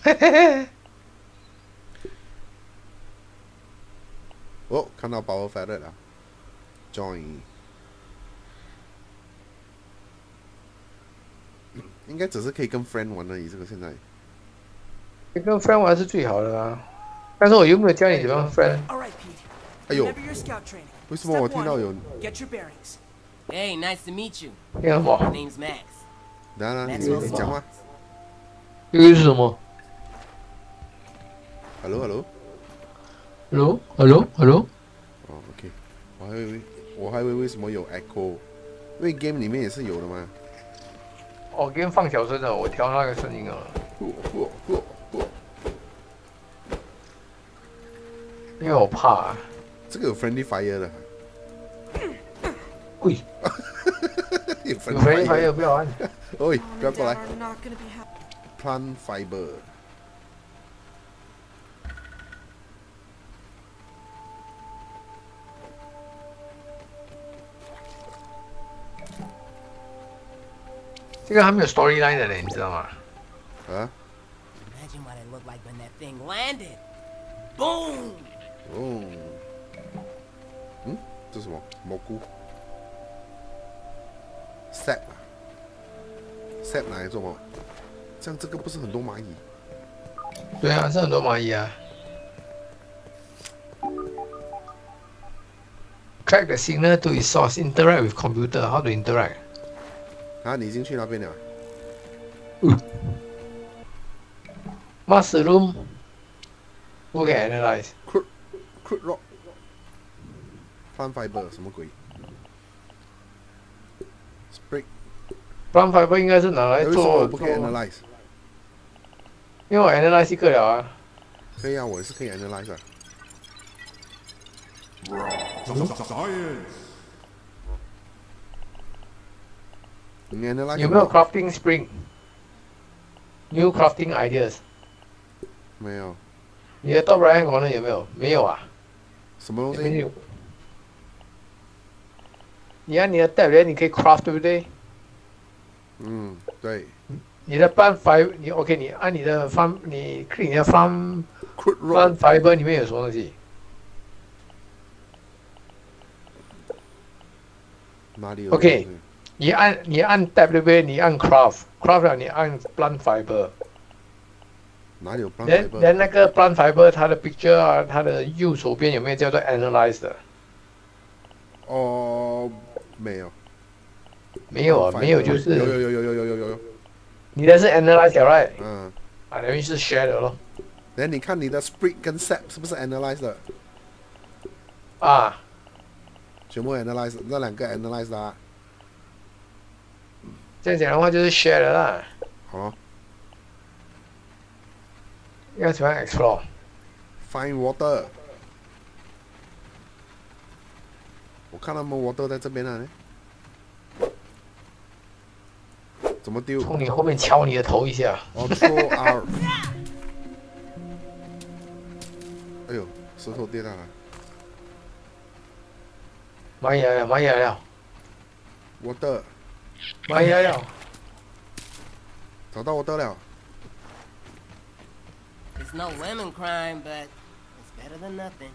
哦，看到 power feather 了 ，join。应该只是可以跟 friend 玩而已，这个现在。 跟 friend 玩是最好的啊，但是我有没有教你怎么样 friend？ 哎呦，为什么我听到有 ？Hey, nice to meet you. 听到什么 Name's Max. 等下，你讲话。 这个是什么 ？Hello。哦 ，OK。我还以为为什么有 echo， 因为 game 里面也是有的嘛。 哦 ，game 放小声的，我调那个声音了。因为我怕、 这个有 friendly fire 的。 喂，有 friendly fire 不要按。 喂，不要过来。Plant fiber。 这个还没有 storyline 的嘞，你知道吗？ 啊 Imagine what it looked like when that thing landed. Boom. 哦。这是什么？蘑菇。sap 啊 ，sap 拿来做什么？这样这个不是很多蚂蚁？ 对啊，是很多蚂蚁啊。Crack the signal to its source. Interact with computer. How to interact? 啊，你已经去那边了。 Mushroom. Who can analyze? Crude rock. Plant fiber 什么鬼 ？Sprig. Plant fiber 应该是拿来做。 我不可以 analyze。 因为我 analyze 一个了啊。 可以啊，我也是可以 analyze 啊。 Science。 你 analyze 有没有 crafting spring? New crafting ideas? 没有。 你的 top right hand corner 有没有？没有啊。 什么东西？ 没有。你按你的 tab 你可以 craft 对不对？ 对。 你的 plant fiber 你 OK， 你按你的 farm， 你 click 你的 plant fiber 里面有什么东西？ 哪里有 ？OK， 你按 tab 对不对？你按 craft 了你按 plant fiber。 哪里有 plant fiber？ 那个 plant fiber 它的 picture 啊，它的右手边有没有叫做 analyze 的？ 哦，没有。 没有啊，没有就是。 有。 你的是 analyze right？ 啊，等于是 share 的咯。 那你看你的 sprig 跟 sap 是不是 analyze 的？ 啊。 全部 analyze， 那两个 analyze 的啊。 这样讲的话就是 share 的啦。 好。 要怎么样 explore？ Find water。我看他们 water 在这边呢。怎么丢？ 从你后面敲你的头一下。 Control R。哎呦，石头跌到了。 蚂蚁来了，蚂蚁来了。 water。 蚂蚁来了。 找到water了。 It's no lemon crime, but it's better than nothing.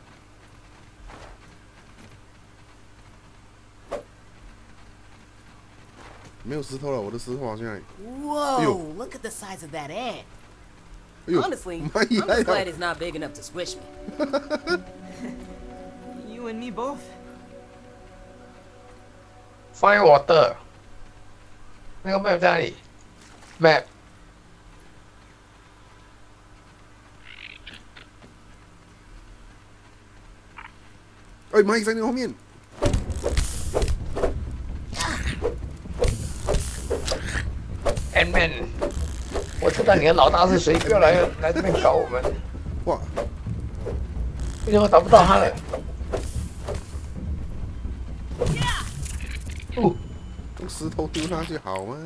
没有石头了，我的石头好像。 Whoa! Look at the size of that ant. Honestly, I'm just glad it's not big enough to squish me. You and me both. Find water. 那个 map 在哪里 ？map。 哎，蚂蚁在你后面。 Ant-Man， 我知道你的老大是谁，不要来这边搞我们。 哇！ 为什么打不到他了？ 用石头丢上去好吗？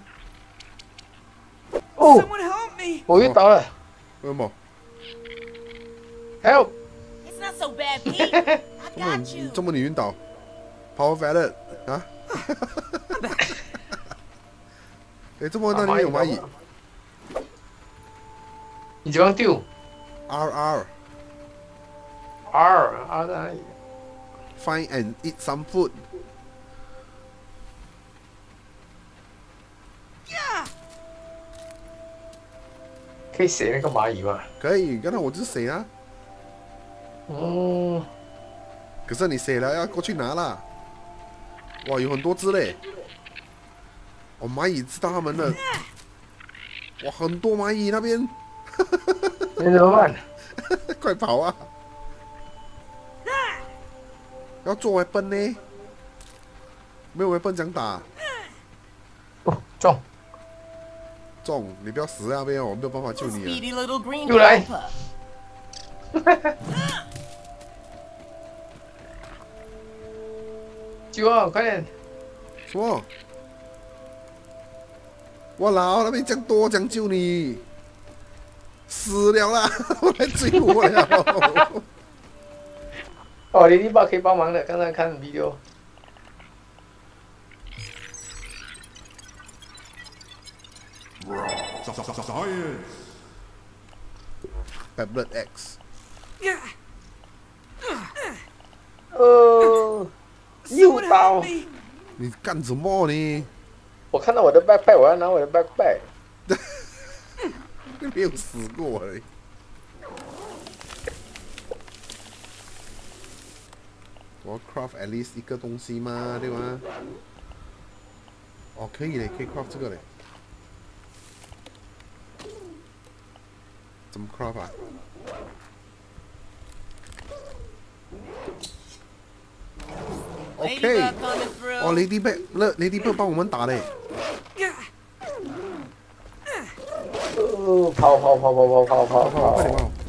哦，我晕倒了。 为什么 ？Help！ It's not so bad, Pete. I got you. 这么你晕倒 ？Power feather 啊？哎，这么那里面有蚂蚁。 你怎样丢 ？R ？R 在哪里？ Find and eat some food。 可以写那个蚂蚁吗？ 可以，刚才我就写啊。 哦。 可是你写了要过去拿啦。哇，有很多只嘞。哦，蚂蚁知道他们的。哇，很多蚂蚁那边。 那怎么办？ 快跑啊！要做weapon呢？没有weapon讲打。 哦，中！ 中！你不要死在那边哦，我没有办法救你啊！ 又来！救我，快点！ 什么？我老那边这样多，讲救你，死了啦！我来追我了。 哦，ladybug可以帮忙的，刚才看 video。 Science. Tablet X。 又刀！ 你干什么呢？ 我看到我的 backpack， 我要拿我的 backpack。 你没有死过嘞。我要 craft at least 一个东西嘛，对吗？哦，可以嘞，可以 craft 这个嘞。怎么 craft 啊？OK， 哦，ladybug 帮我们打嘞。 跑！ 快点跑！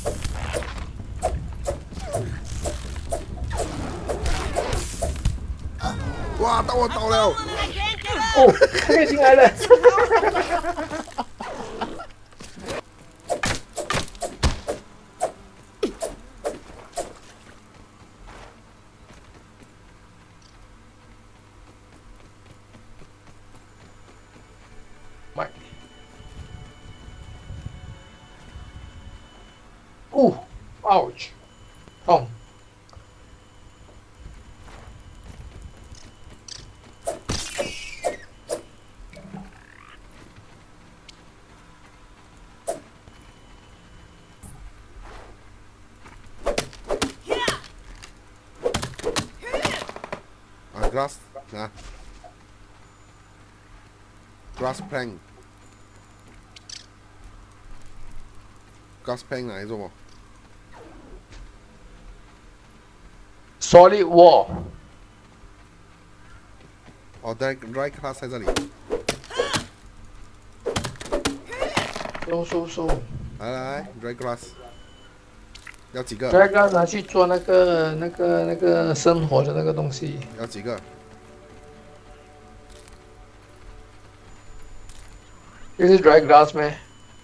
哇，到我倒了！ 哦，他又进来了。ouch， 痛。 grass 啊 ，grass plank， grass plank 拿来做么 ？Solid wall。 哦 ，dry grass 在这里。 收。 来 dry grass， 要几个 ？dry grass 拿去做那个生活的那个东西。 要几个？ 这是 dry grass 咩？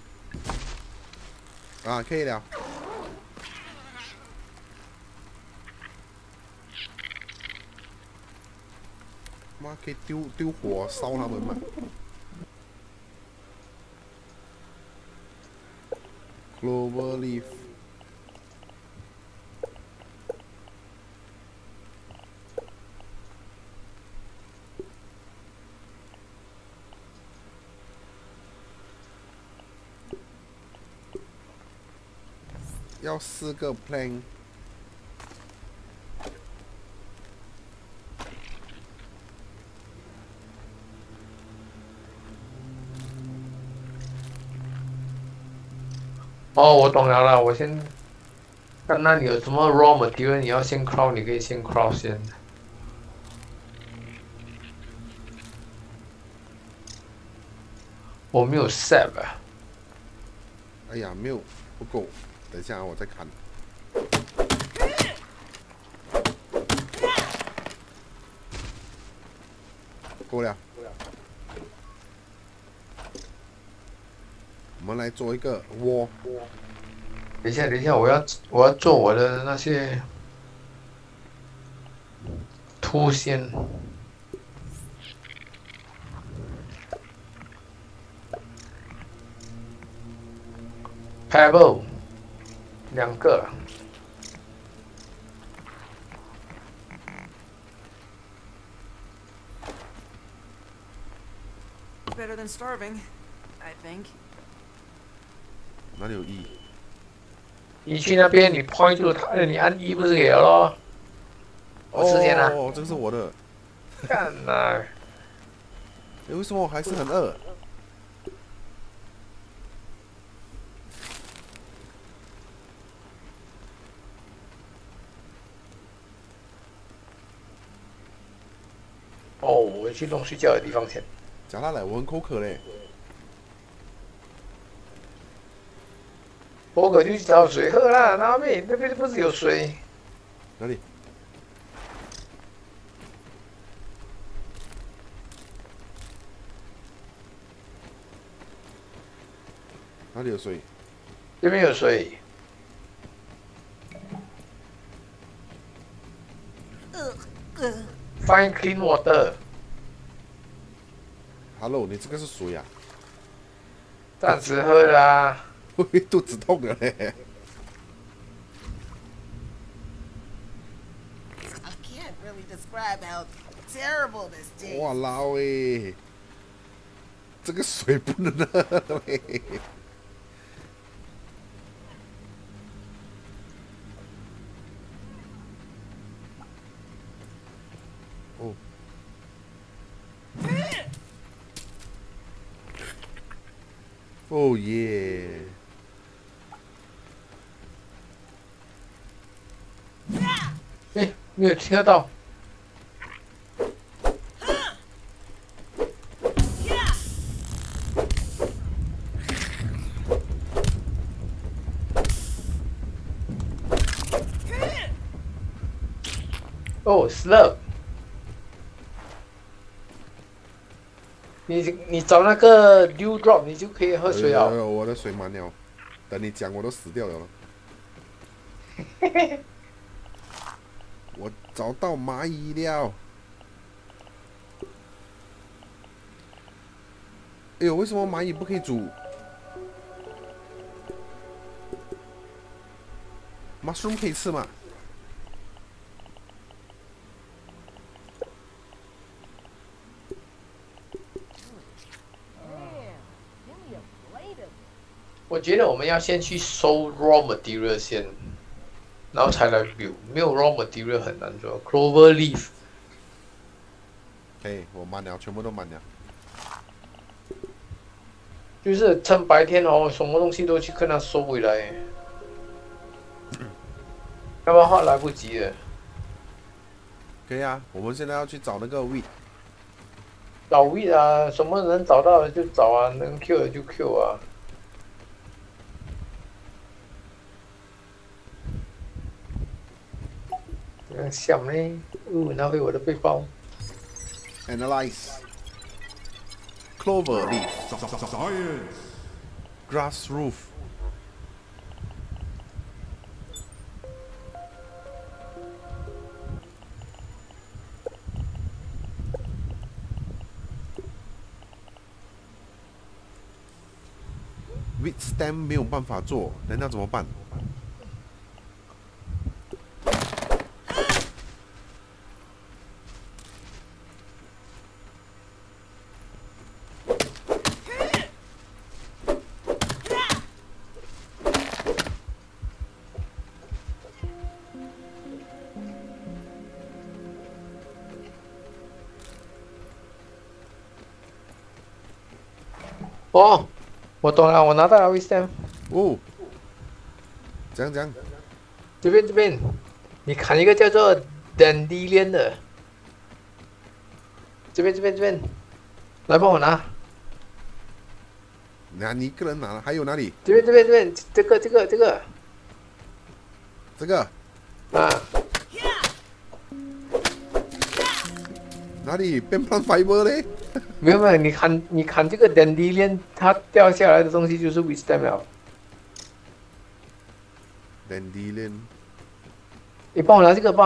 啊，可以了。妈，可以丢火烧他们吗 ？Clover leaf。要4个 plank。 哦，我懂了啦，我先看那里有什么 raw material， 你要先 craft， 你可以先 craft 先。我没有 save 啊。 哎呀，没有不够，等一下我再看。够了。我们来做一个窝。 等一下，我要做我的那些凸线。 pebble 2个了。 Better than starving, I think. 哪里有 E？ 你去那边，你 point 住它，你按 E 不是给了咯？我吃先啦。 哦，这个是我的。 看呐！ 为什么我还是很饿？ 哦，我去弄睡觉的地方先。 加拿来，我很口渴嘞。 我可就去找水喝啦，那边不是有水？ 哪里？哪里有水？ 这边有水。Find clean water。 Hello， 你这个是水啊？ 暂时喝啦。 我肚子痛了嘞。 I can't really describe how terrible this tastes. 哇老诶，这个水不能喝嘞。哦。哦耶！ 哎，没有听得到。哦 ，slurp。你找那个 dewdrop， 你就可以喝水了。 我的水满了，等你讲我都死掉了。我找到蚂蚁了。哎呦，为什么蚂蚁不可以煮 ？mushroom 可以吃吗？ 我觉得我们要先去收 raw material 先，然后才来 build。没有 raw material 很难做。Clover leaf。 哎，我满了，全部都满了。 就是趁白天哦，什么东西都去跟他收回来，要不然话来不及了。 可以啊，我们现在要去找那个 wheat。 找 wheat 啊，什么能找到的就找啊，能 Q 的就 Q 啊。这样想呢？拿回我的背包。 Analyze. Clover leaf. Science. Grass roof. Wheat stem 没有办法做，那要怎么办？ 哦，我懂了，我拿到了 wisdom。 哦，讲， 这边，你砍一个叫做 dandelion 的。这边，来帮我拿。 你一个人拿了，还有哪里？ 这边，这个。 这个啊。 哪里变 plant fiber 嘞？ 没有，你看这个 dandelion， 它掉下来的东西就是 wisdom 了。 dandelion。 你帮我拿这个。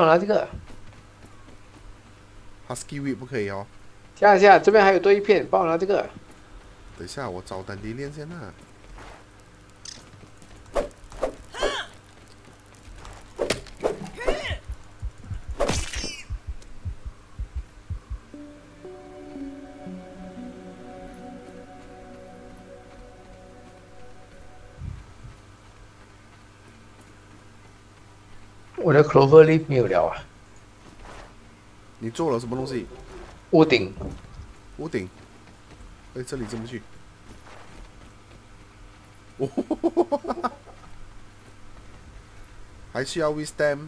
Husky wheat 不可以哦。 下，这边还有多一片，帮我拿这个。 等一下，我找dandelion先啊。 我的 clover leaf 没有了啊。 你做了什么东西？ 屋顶。 屋顶。哎，这里进不去。哦，还需要 wisdom。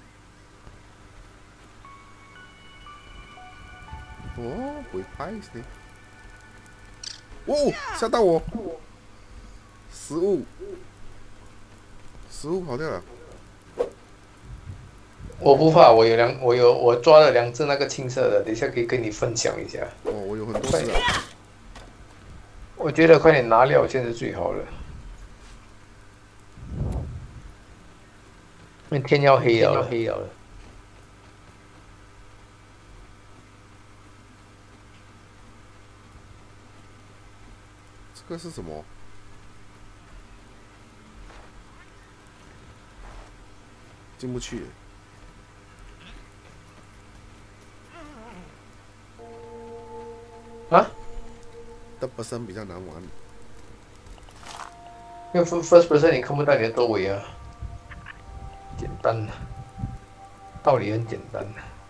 哦，会拍的。哦，吓到我！食物跑掉了。 我不怕，我抓了2只那个青色的，等一下可以跟你分享一下。 哦，我有很多只啊。 我觉得快点拿料现在最好了，因为天要黑了。 这个是什么？进不去。 啊？ 的本身比较难玩。 因为 first person 你看不到你的周围啊。简单，道理很简单。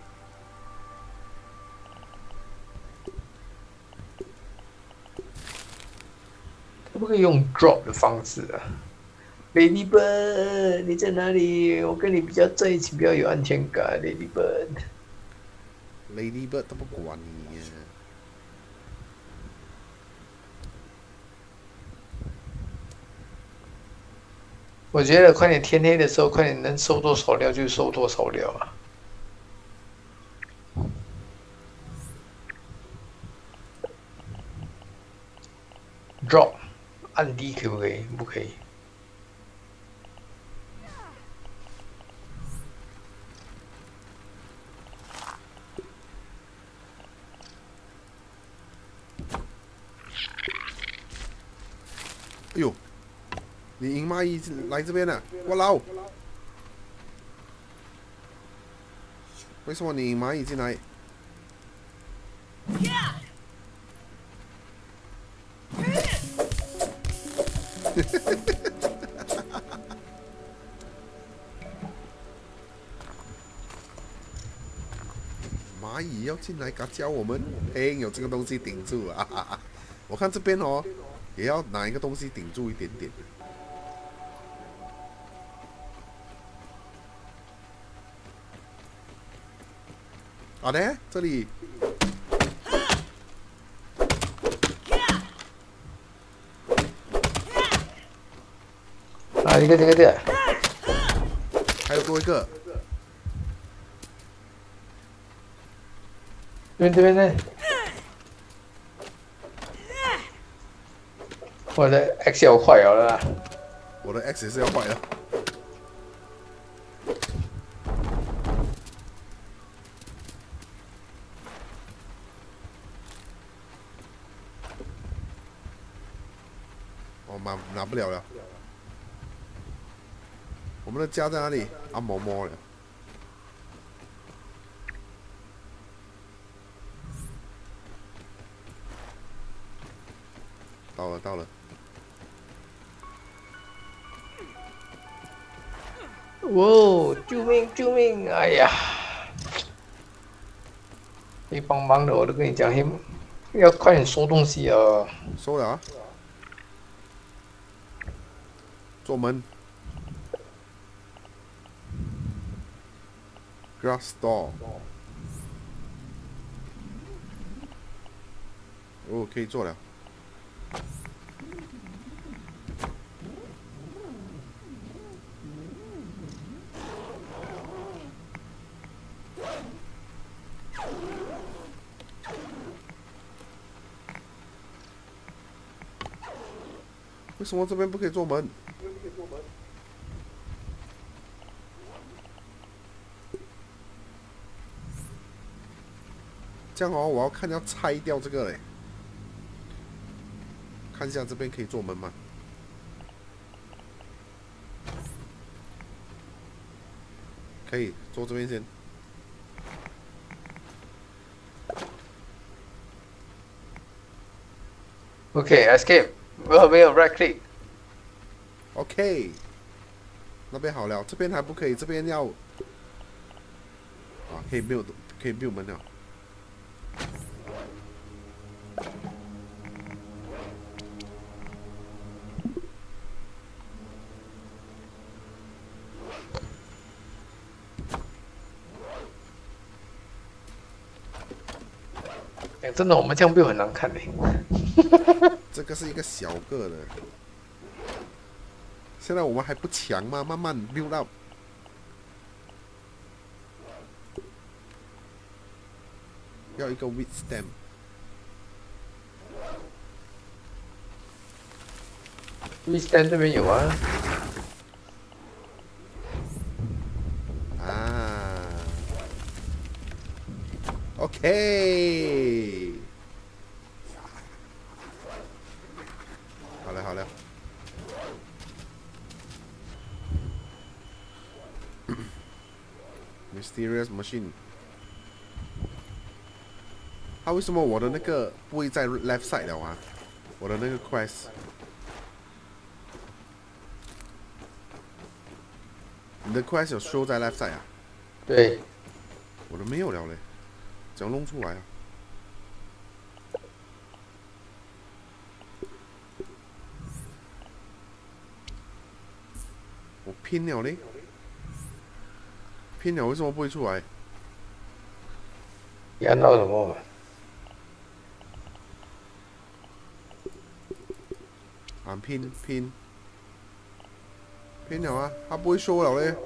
可不可以用 drop 的方式啊 ？Ladybird， 你在哪里？我跟你比较在一起，比较有安全感。 Ladybird 都不管你呀。 我觉得快点天黑的时候，快点能收多少料就收多少料啊。Drop， 按低可不可以？不可以。 哎呦，你赢蚂蚁来这边了，我老。为什么你引蚂蚁进来？蚂蚁要进来，敢教我们？哎，有这个东西顶住啊！我看这边哦，也要拿一个东西顶住一点点。好的，这里。 啊，这个。 还有多一个。 这边呢？我的 X 要坏了啦！ 我的 X 也是要坏了。哦，拿不了了。我们的家在哪里？啊，摸了。到了。 哇！救命！哎呀，可以帮忙的，我都跟你讲，要快点收东西啊！ 收了啊。做门。Grass door。哦，可以做了。为什么这边不可以做门？这样哦，我要看要拆掉这个嘞。看一下这边可以做门吗？可以，做这边先。 OK，escape。没有 right click。 OK。 那边好了，这边还不可以，这边要可以 build 门了。 真的，我们这样 build 很难看的。 这个是一个小个的，现在我们还不强吗？慢慢 build up。要一个 wheat stem。wheat stem 这边有啊。 OK。好了。Mysterious machine。为什么我的那个不会在 left side 了啊？我的那个 quest。你的 quest 有 show 在 left side 啊？ 对。 我都没有了嘞，怎样弄出来啊？我拼了嘞，拼了为什么不会出来？ 你按到什么？ 拼了啊！它不会show了嘞。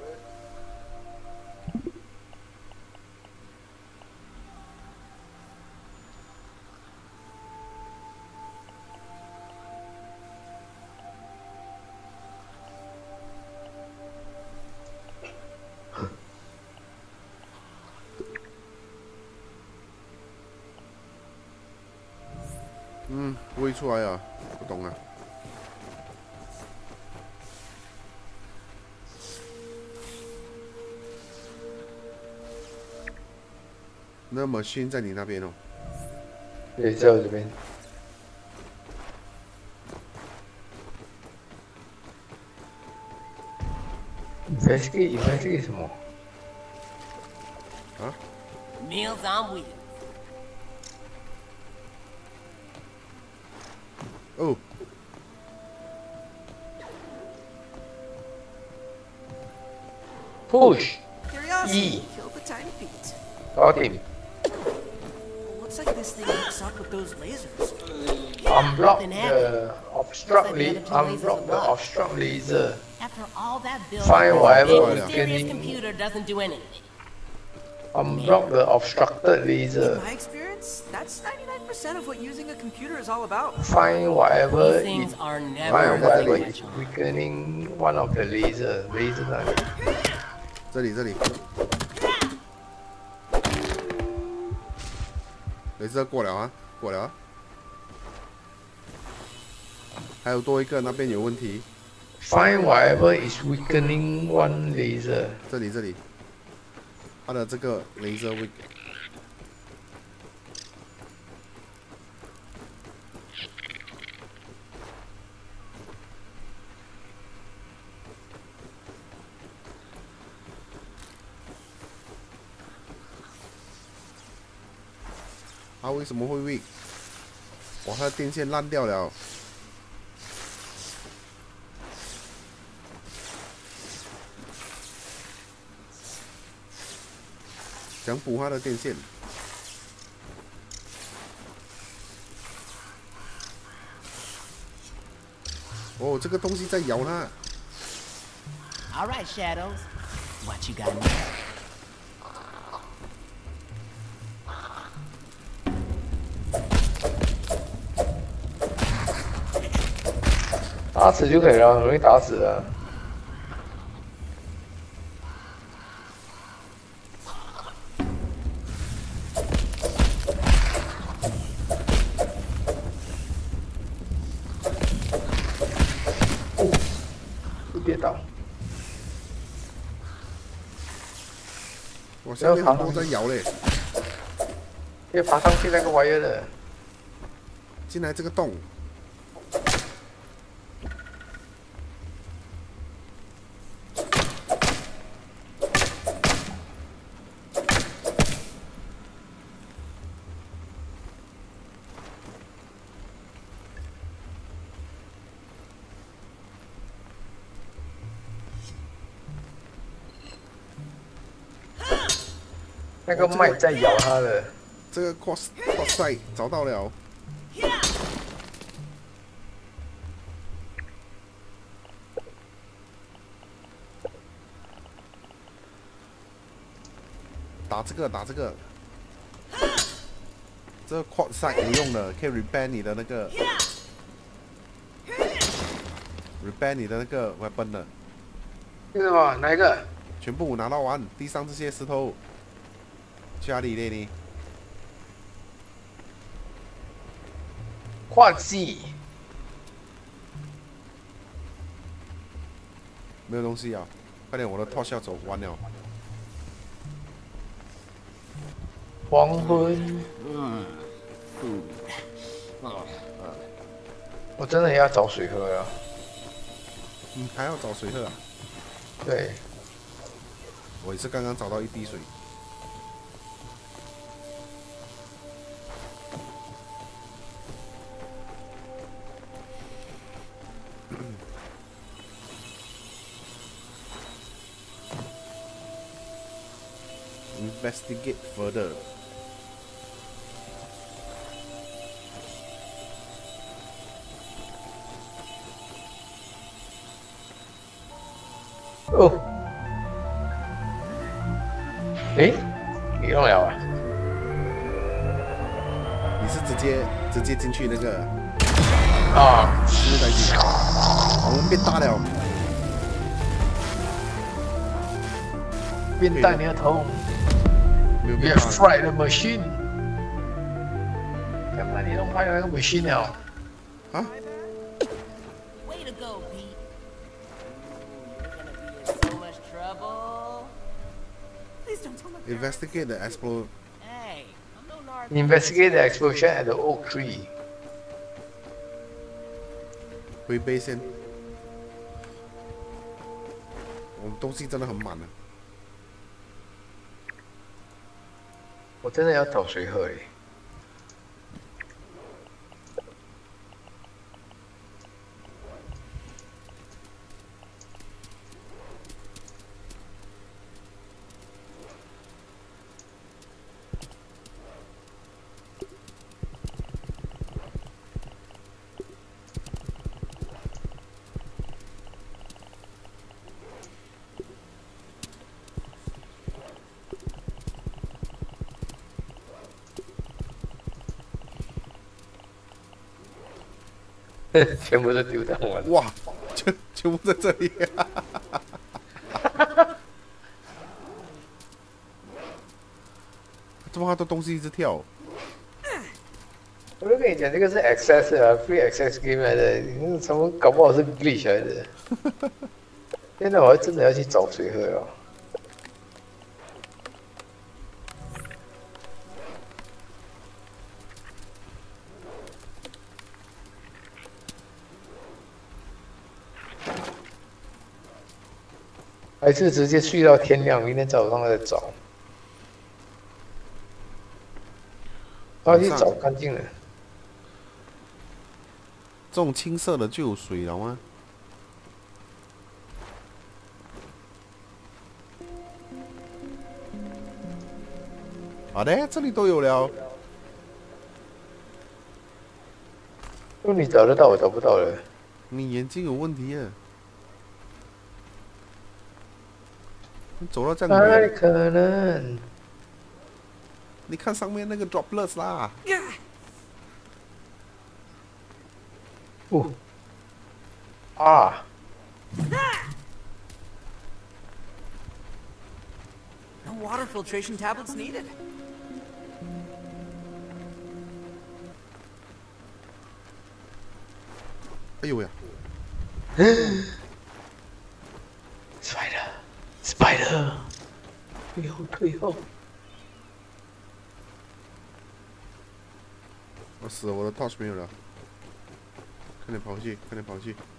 不会出来啊，不懂啊。那machine在你那边哦。 对，在我这边。investigate 什么？ 啊 ？Meals on wheels。 哦。 Push. Curiosity. E. Kill the tiny feet. Got him. Looks like this thing hooks up with those lasers. Unblock the obstruct laser. After all that building, Find whatever mysterious computer doesn't do anything. Unblock the obstructed laser. In my experience, that's 99% of what using a computer is all about. Find whatever These things are never is weakening one of the laser. Laser 那里。 这里。雷射过了啊。还有多一个，那边有问题。 Find whatever is weakening one laser. 这里，它的这个laser weak。它为什么会 weak？ 哇，它的电线烂掉了。想补它的电线。哦，这个东西在咬它。 All right, Shadows, what you got now? 打死就可以了，很容易打死了。跌倒。 我下面很多在摇嘞。 可以爬上去那个玩意的。 进来这个洞。 那个麦在咬它的。 这个 cross side 找到了。打这个，打这个。这个 cross side 有用的，可以 repair 你的那个 repair 你的那个 weapon 的。 是什么？哪一个？ 全部拿到完，地上这些石头。去哪里嘞你？ 画技。 没有东西啊！快点，我的 torch 要走完了。 黄昏。我真的要找水喝了。 你还要找水喝啊？ 对。 我也是刚刚找到一滴水。Investigate further. Oh. 诶，你用了啊？ 你是直接进去那个啊？ 是在进，我们变大了。 变大你的头。You have fried the machine. 干嘛你弄坏那个 machine 了？ 啊 Way to go, Pete. You're gonna be in so much trouble. Please don't tell my parents. Investigate the explosion. Hey, I'm no narc. Investigate the explosion at the oak tree. 回杯先。我们东西真的很满了。 我真的要找水喝诶。全部都丢到我了。 哇，全部在这里、这么多东西一直跳。 我就跟你讲，这个是 access 啊 ，free access game 来的，你什么搞不好是 glitch 来的。现在我还真的要去找水喝了。还是直接睡到天亮，明天早上再找。要去找干净了。 这种青色的就有水了吗？好的，这里都有了。 如果你找得到，我找不到了。 你眼睛有问题啊！你走到这样远， 可能。 你看上面那个 droplets 啦。 哦。啊。 No water filtration tablets needed. 哎呦呀 ！Spider，退后。 我死了，我的 torch 没有了。快点跑去，快点跑去！